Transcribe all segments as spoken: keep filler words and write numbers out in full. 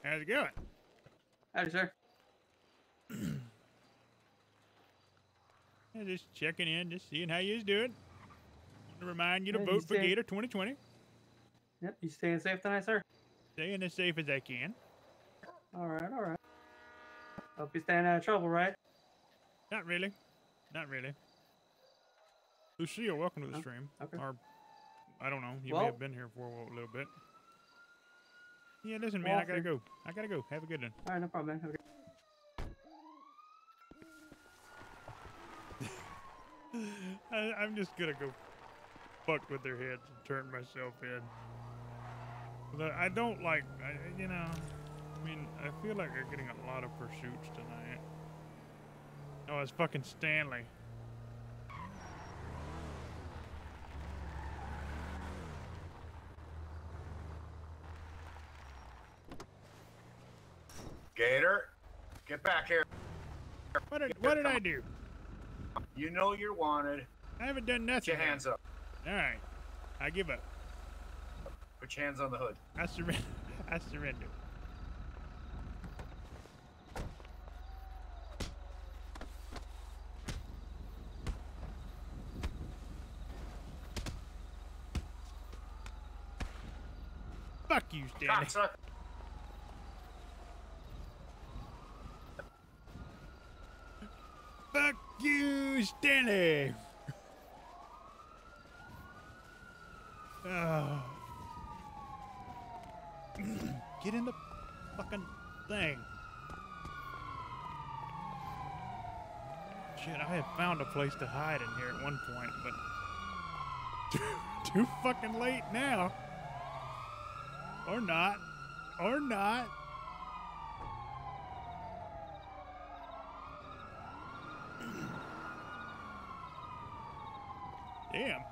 How's it going? Howdy, sir. Yeah, just checking in, just seeing how you's doing. Want to remind you to Yeah, vote you for stay- Gator twenty twenty. Yep, you staying safe tonight, sir? Staying as safe as I can. All right, all right. Hope you're staying out of trouble, right? Not really. Not really. Lucia, welcome to the Oh, stream. okay. Or, I don't know, you may Well- have been here for a little bit. Yeah, listen, man, Well, I gotta if go. I gotta go. Have a good one. All right, no problem, man. Okay. I, I'm just gonna go fuck with their heads and turn myself in. But I don't like, I, you know, I mean, I feel like they're getting a lot of pursuits tonight. Oh, it's fucking Stanley. Gator, get back here. What did, what did I do? You know you're wanted. I haven't done Put nothing. your hands up. All right, I give up. Put your hands on the hood. I surrender. I surrender. Fuck you, Stanley. Cocksucker. Fuck you, Stanley. Oh. Get in the fucking thing. Shit, I had found a place to hide in here at one point, but too, too fucking late now. Or not. Or not. Damn.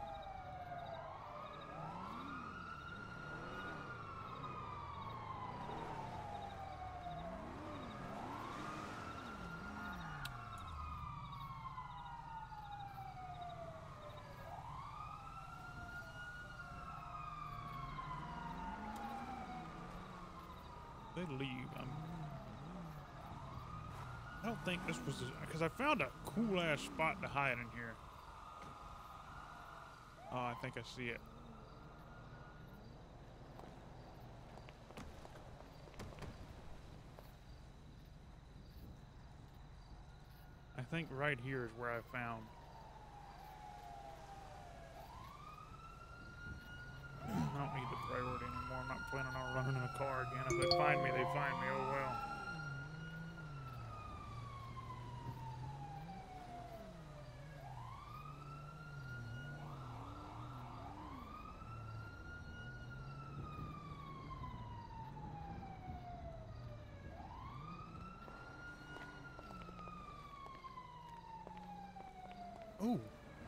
They leave. I'm, I don't think this was because I found a cool ass spot to hide in here. Oh, I think I see it. I think right here is where I found. I don't need the priority anymore. I'm not planning on running in a car again. If they find me, they find me. Oh well. Ooh.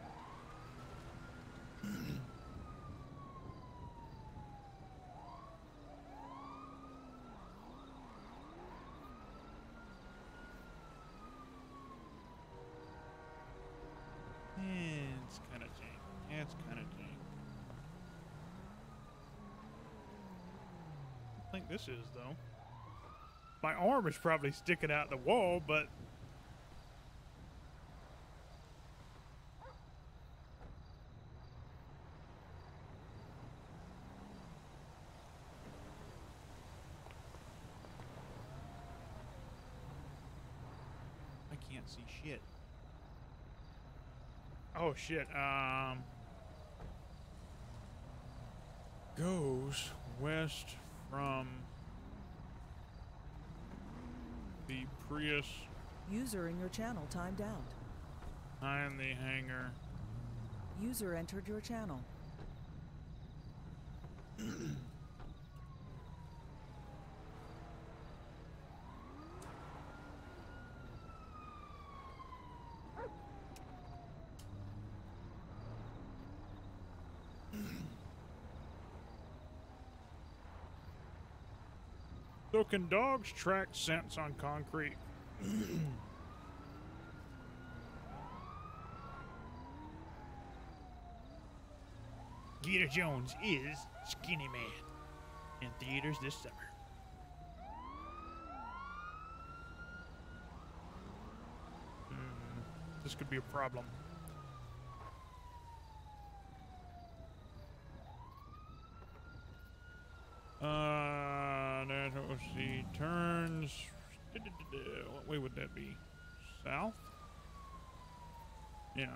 Yeah, it's kind of jank. Yeah, it's kind of jank. I think this is, though. My arm is probably sticking out the wall, but... I can't see shit. Oh, shit. Um... Goes west from the Prius User in your channel timed out. behind the hangar. User entered your channel. So can dogs track scents on concrete? Gator Jones is Skinny Man in theaters this summer. This could be a problem. Uh, let's see. Turns. What way would that be? South? Yeah.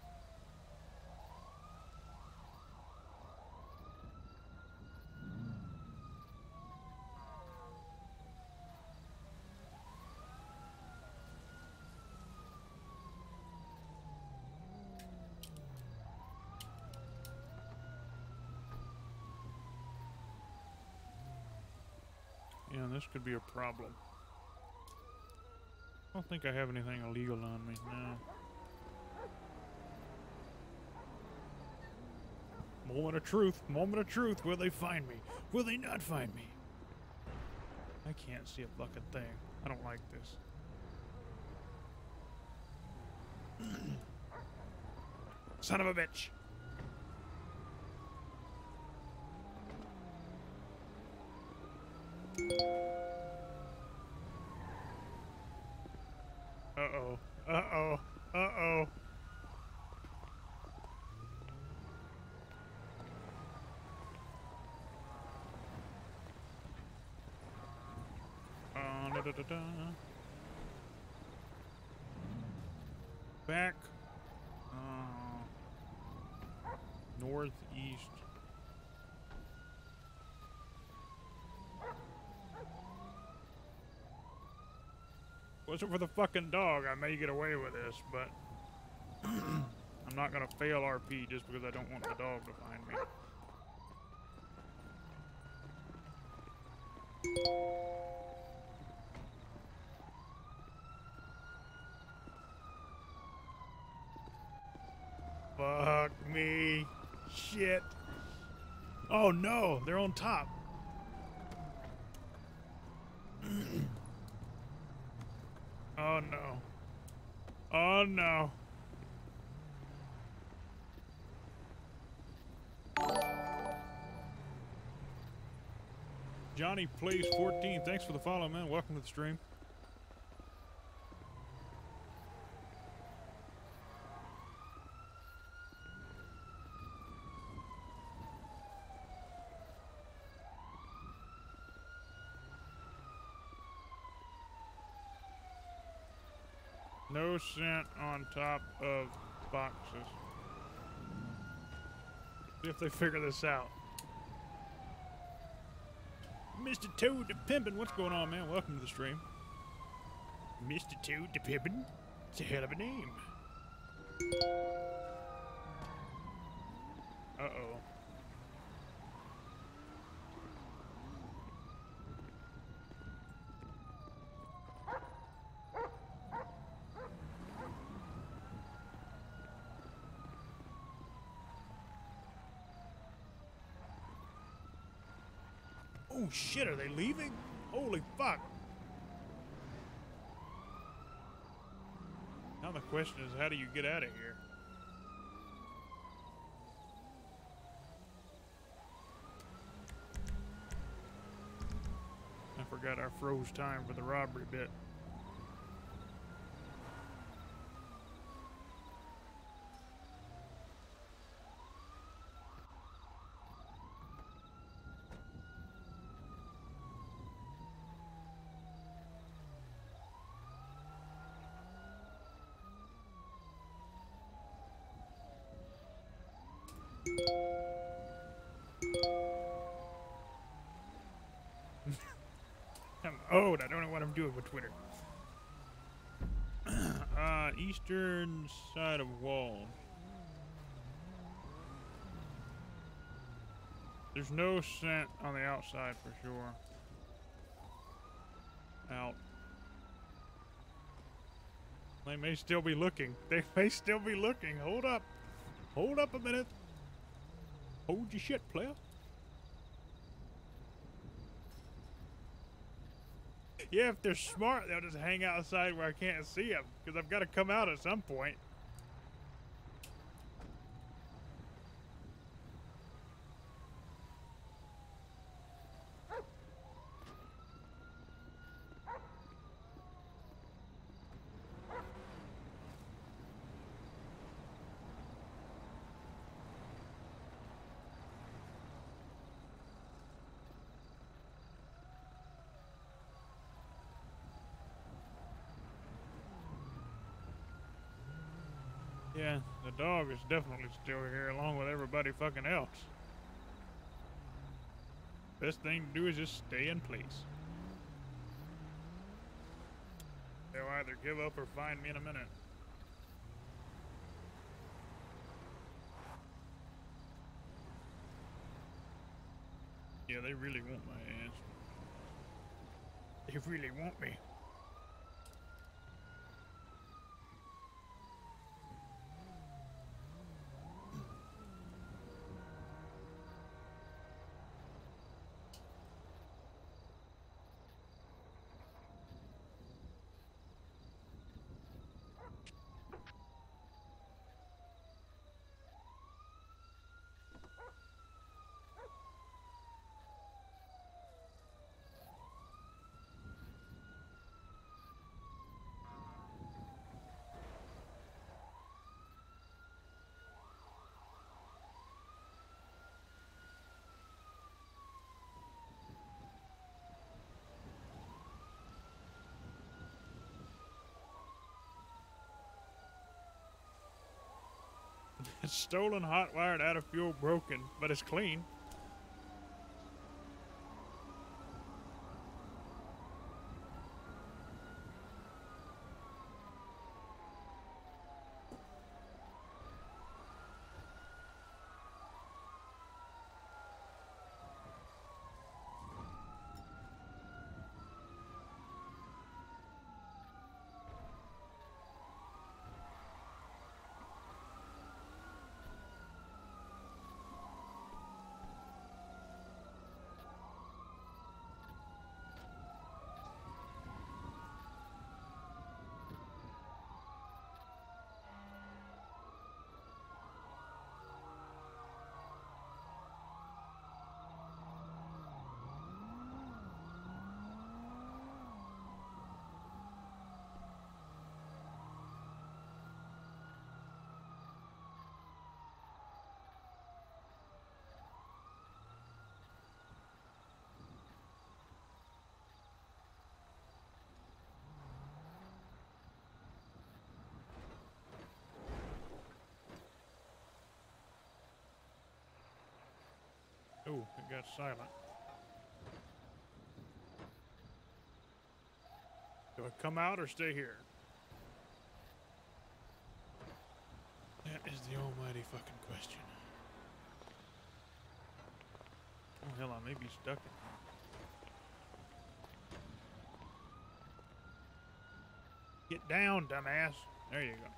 Yeah, this could be a problem. I don't think I have anything illegal on me, no. Moment of truth, moment of truth. Will they find me? Will they not find me? I can't see a fucking thing. I don't like this. Son of a bitch. Uh-oh. Uh-oh. Uh-oh. Uh, da, da, da, da. Back. Uh, northeast. Wasn't for the fucking dog, I may get away with this, but I'm not gonna fail R P just because I don't want the dog to find me. Fuck me. Shit. Oh no, they're on top. Oh no. Oh no. Johnny Plays fourteen, thanks for the follow, man. Welcome to the stream. No scent on top of boxes. See if they figure this out. Mister Toad the Pimpin', what's going on, man? Welcome to the stream. Mister Toad the Pimpin'? It's a hell of a name. Uh-oh. Oh shit, are they leaving? Holy fuck. Now the question is, how do you get out of here? I forgot I froze time for the robbery bit. I'm owed. I don't know what I'm doing with Twitter. uh, eastern side of wall. There's no scent on the outside for sure. Out. They may still be looking. They may still be looking. Hold up. Hold up a minute. Hold your shit, player. Yeah, if they're smart, they'll just hang outside where I can't see them, because I've got to come out at some point. Yeah, the dog is definitely still here along with everybody fucking else. Best thing to do is just stay in place. They'll either give up or find me in a minute. Yeah, they really want my ass. They really want me. It's stolen, hot wired, out of fuel, broken, but it's clean. Oh, it got silent. Do I come out or stay here? That is the almighty fucking question. Oh hell, I may be stuck in here. Get down, dumbass. There you go.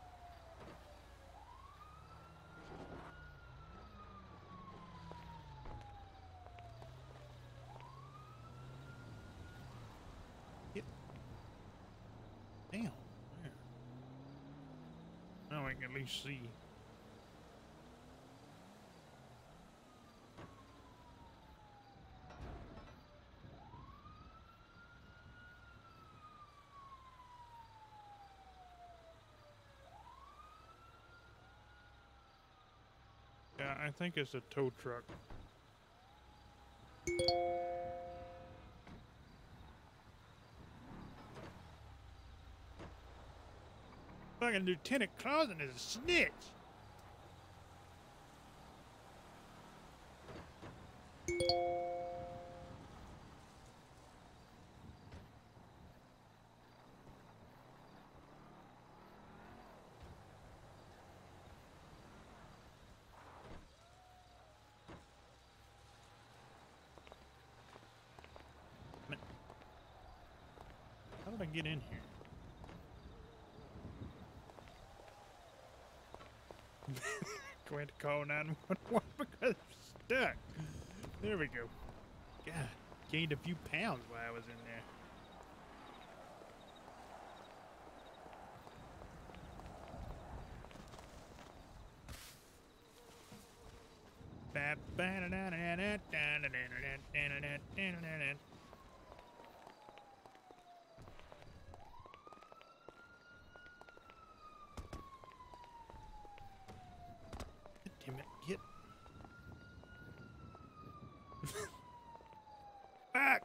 Get down. There. Now I can at least see. Yeah, I think it's a tow truck. Fucking Lieutenant Clausen is a snitch. How did I get in here? Going to call nine one one because I'm stuck. There we go. God, gained a few pounds while I was in there. Damn it, get back!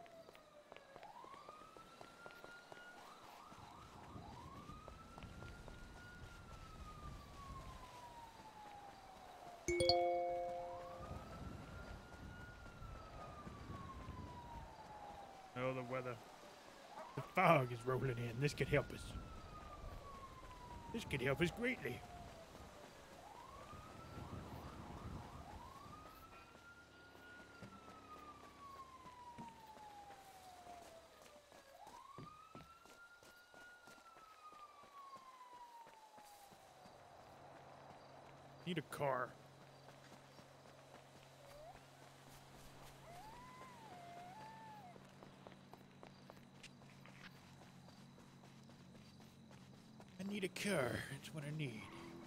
fog is rolling in. This could help us. This could help us greatly. Need a car. I need a car. That's what I need.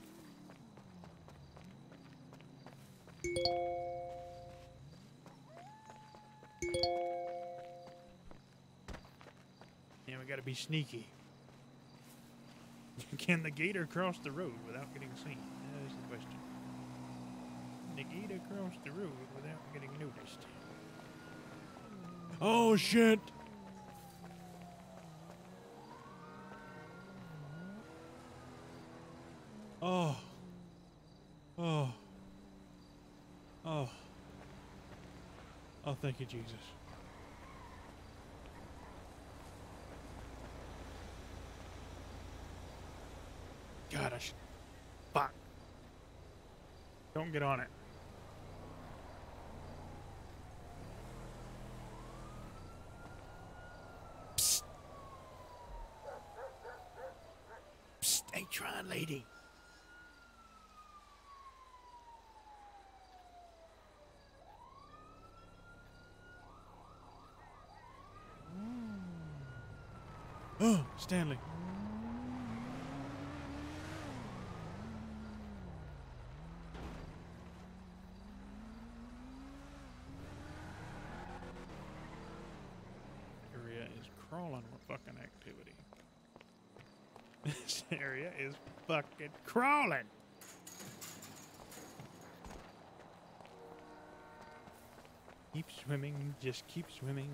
Yeah, we gotta be sneaky. Can the gator cross the road without getting seen? That is the question. Can the gator cross the road without getting noticed? Oh shit! Oh. Oh. Oh. Oh, thank you, Jesus. God, I should... Fuck. Don't get on it. Psst. Psst, ain't trying, lady. Oh, Stanley. Area is crawling with fucking activity. This area is fucking crawling. Keep swimming, just keep swimming.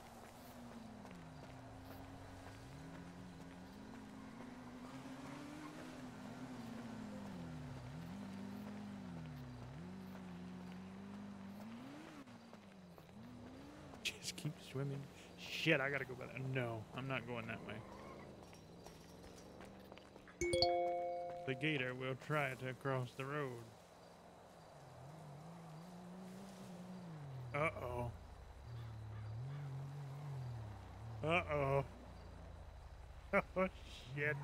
Just keep swimming. Shit, I gotta go back. No, I'm not going that way. The gator will try to cross the road. Uh-oh. Uh-oh. Oh, shit.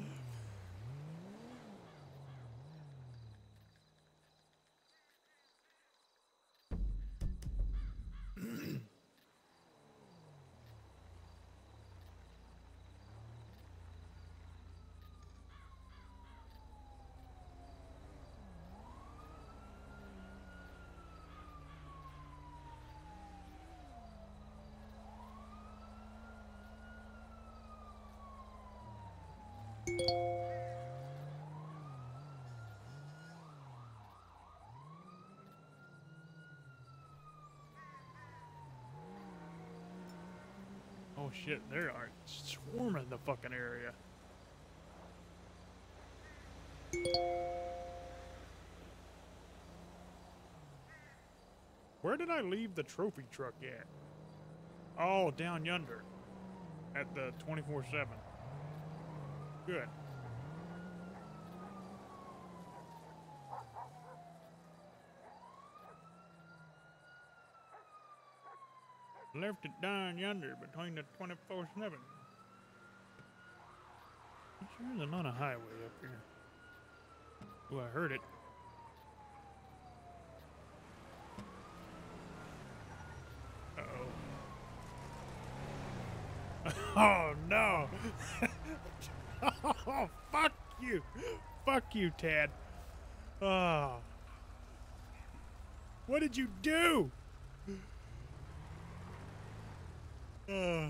Oh shit, they are swarming the fucking area. Where did I leave the trophy truck at? Oh, down yonder. At the twenty-four seven. Good. Left it down yonder between the twenty-four seven. Sure there's not a highway up here. Oh, I heard it. Uh-oh. Oh, no. Oh, fuck you. Fuck you, Tad. Oh. What did you do? Uh.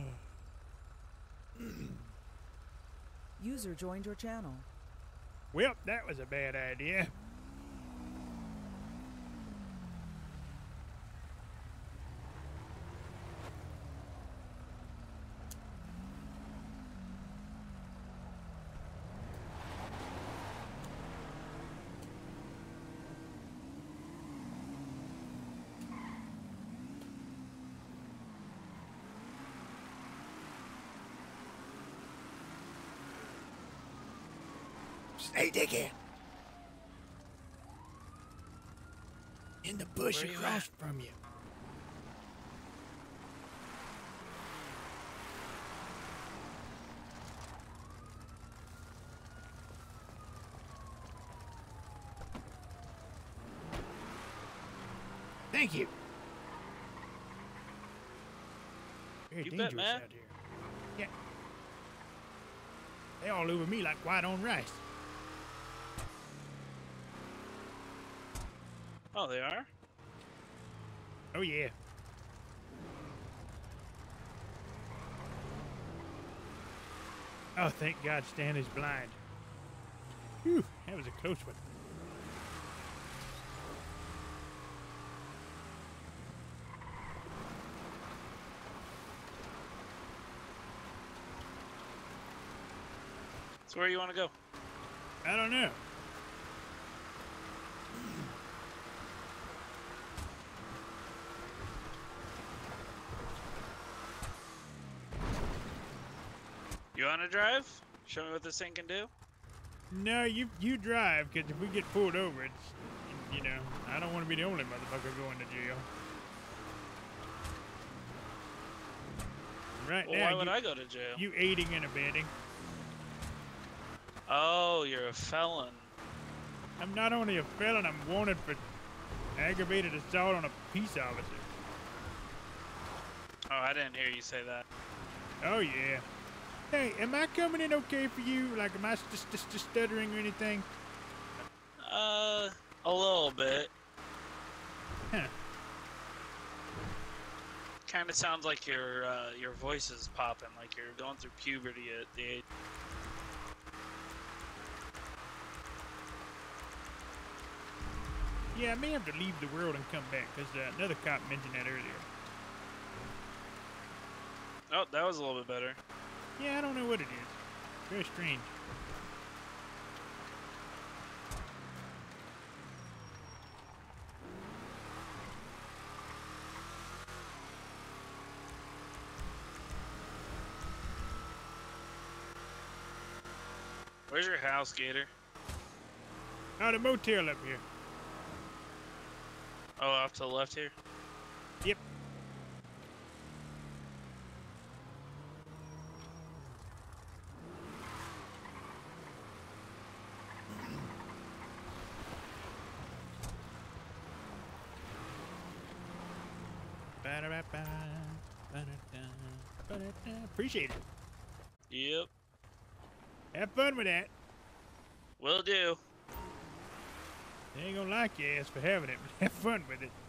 User joined your channel. Well, that was a bad idea. Hey, dickhead. In the bush Where you across from you. Thank you. Very You bet, dangerous man. out here. Yeah. They all over me like white on rice. Oh, they are? Oh yeah. Oh, thank God Stan is blind. Whew, that was a close one. So where you want to go? I don't know. You want to drive? Show me what this thing can do? No, you you drive, because if we get pulled over, it's, you know, I don't want to be the only motherfucker going to jail. Right Well, now, why would you, I go to jail? you aiding and abetting. Oh, you're a felon. I'm not only a felon, I'm wanted for aggravated assault on a peace officer. Oh, I didn't hear you say that. Oh, yeah. Hey, am I coming in okay for you? Like, am I just, just, just stuttering or anything? Uh, a little bit. Huh. Kind of sounds like your uh, your voice is popping, like you're going through puberty at the age. Yeah, I may have to leave the world and come back, because uh, another cop mentioned that earlier. Oh, that was a little bit better. Yeah, I don't know what it is. Very strange. Where's your house, Gator? Oh, the motel up here. Oh, off to the left here? Yep. Ba-da-ba-ba, ba-da-da, ba-da-da. Appreciate it. Yep. Have fun with that. Will do. They ain't gonna like your ass for having it, but have fun with it.